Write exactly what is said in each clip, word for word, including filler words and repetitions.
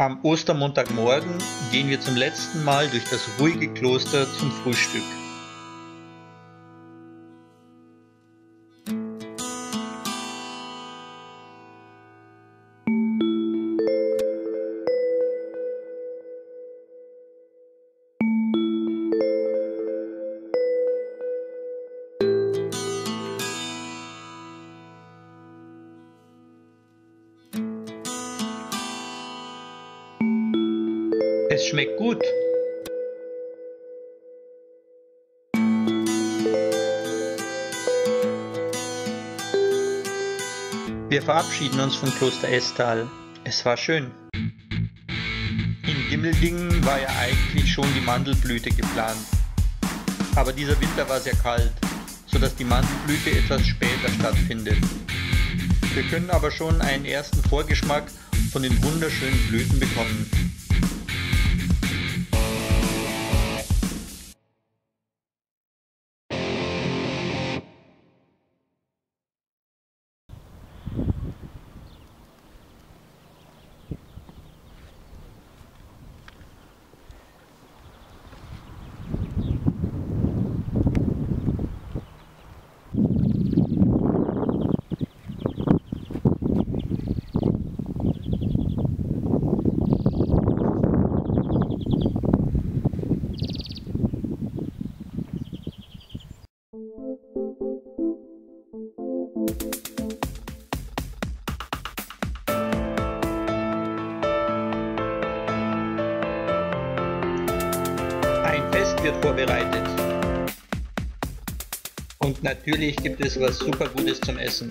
Am Ostermontagmorgen gehen wir zum letzten Mal durch das ruhige Kloster zum Frühstück. Es schmeckt gut. Wir verabschieden uns vom Kloster Estal. Es war schön. In Gimmeldingen war ja eigentlich schon die Mandelblüte geplant. Aber dieser Winter war sehr kalt, sodass die Mandelblüte etwas später stattfindet. Wir können aber schon einen ersten Vorgeschmack von den wunderschönen Blüten bekommen. Ein Fest wird vorbereitet. Und natürlich gibt es was super Gutes zum Essen.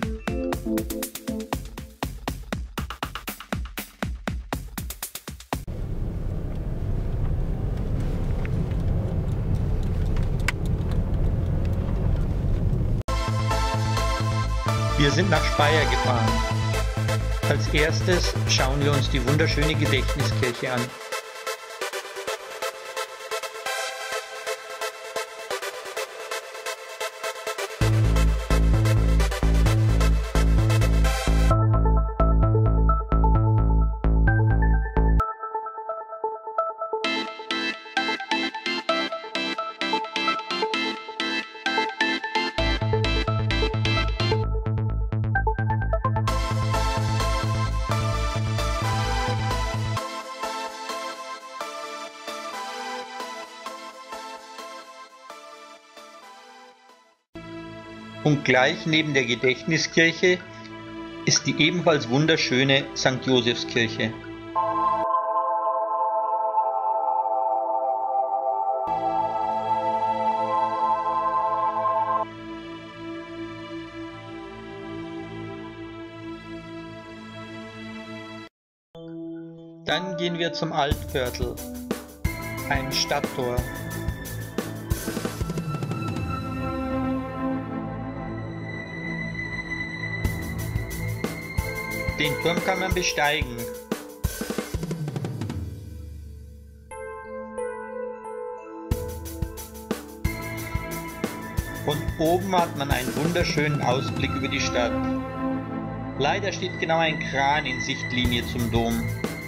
Wir sind nach Speyer gefahren. Als erstes schauen wir uns die wunderschöne Gedächtniskirche an. Und gleich neben der Gedächtniskirche ist die ebenfalls wunderschöne Sankt Josefskirche. Dann gehen wir zum Altviertel, ein Stadttor. Den Turm kann man besteigen. Von oben hat man einen wunderschönen Ausblick über die Stadt. Leider steht genau ein Kran in Sichtlinie zum Dom.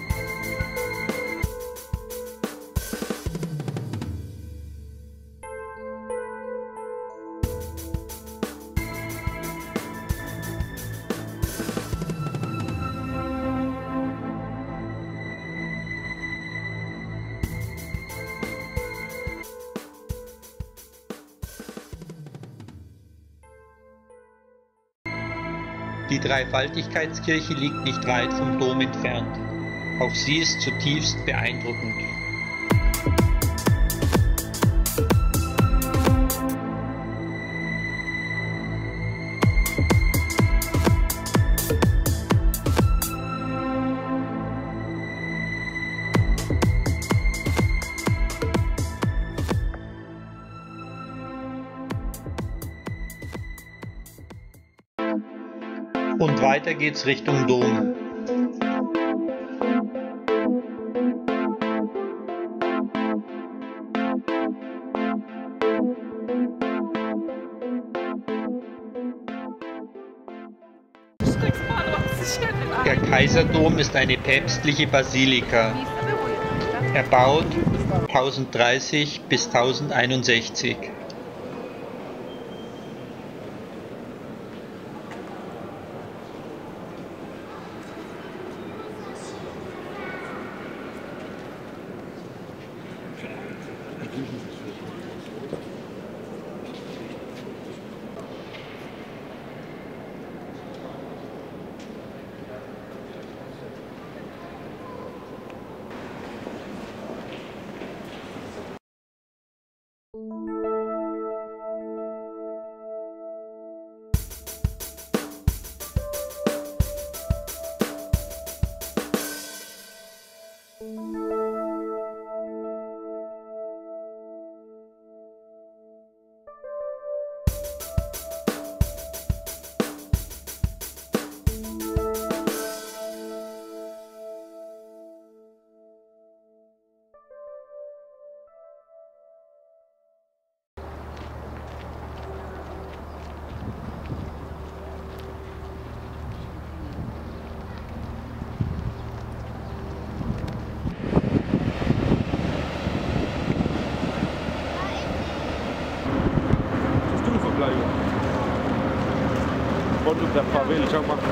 Die Dreifaltigkeitskirche liegt nicht weit vom Dom entfernt. Auch sie ist zutiefst beeindruckend. Und weiter geht's Richtung Dom. Steckst mal drauf, sicher den Arm. Der Kaiserdom ist eine päpstliche Basilika, erbaut tausenddreißig bis tausendeinundsechzig. Fondo da favela, já uma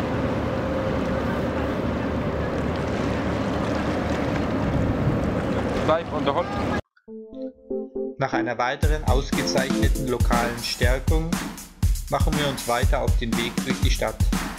live on the hot. Nach einer weiteren ausgezeichneten lokalen Stärkung machen wir uns weiter auf den Weg durch die Stadt.